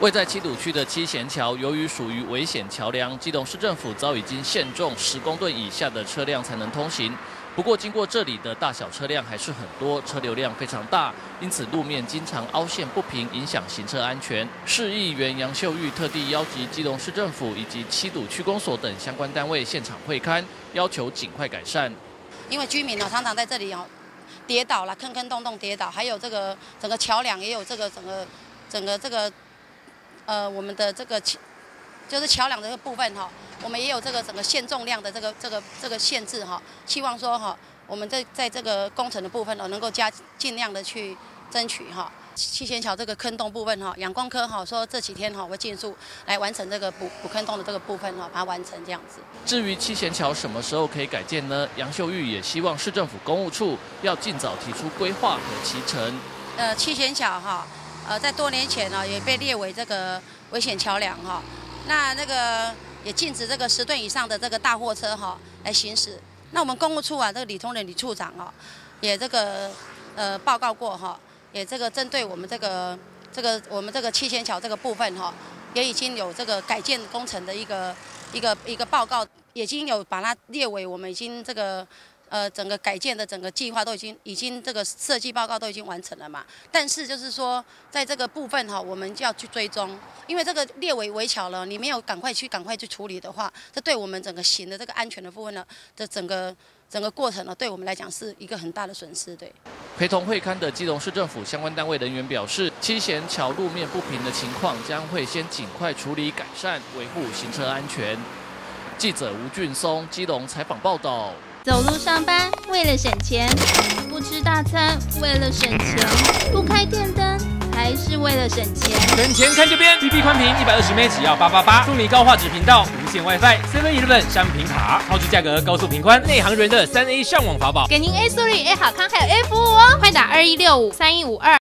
位在七堵区的七贤桥，由于属于危险桥梁，基隆市政府早已经限重10公吨以下的车辆才能通行。不过，经过这里的大小车辆还是很多，车流量非常大，因此路面经常凹陷不平，影响行车安全。市议员杨秀玉特地邀集基隆市政府以及七堵区公所等相关单位现场会勘，要求尽快改善。 因为居民常常在这里跌倒了，坑坑洞洞跌倒，还有这个整个桥梁也有这个整个这个我们的这个就是桥梁的这个部分我们也有这个整个限重量的这个限制希望说我们在这个工程的部分能够尽量的去争取七贤桥这个坑洞部分阳光科说这几天会尽速来完成这个补坑洞的这个部分把它完成这样子。 至于七贤桥什么时候可以改建呢？杨秀玉也希望市政府公务处要尽早提出规划和期程。 七贤桥在多年前也被列为这个危险桥梁那个也禁止这个10吨以上的这个大货车来行驶。那我们公务处这个李同仁李处长也这个报告过也这个针对我们我们这个七贤桥这个部分也已经有这个改建工程的一个报告，已经有把它列为我们已经这个整个改建的整个计划都已经这个设计报告都已经完成了嘛。但是就是说在这个部分我们就要去追踪，因为这个列为危桥了，你没有赶快去处理的话，这对我们整个行的这个安全的部分的整个过程对我们来讲是一个很大的损失。对。 陪同会勘的基隆市政府相关单位人员表示，七贤桥路面不平的情况将会先尽快处理改善，维护行车安全。记者吴俊松基隆采访报道。 走路上班为了省钱，不吃大餐为了省钱，不开电灯还是为了省钱。 省钱看这边 ，BB 宽屏120M只要888，送你高画质频道、无线 WiFi、7-Eleven 商品卡，超值价格，高速频宽，内行人的3A 上网法宝， 给您 A 速率、A 好康还有 A 服务哦，快打21653152。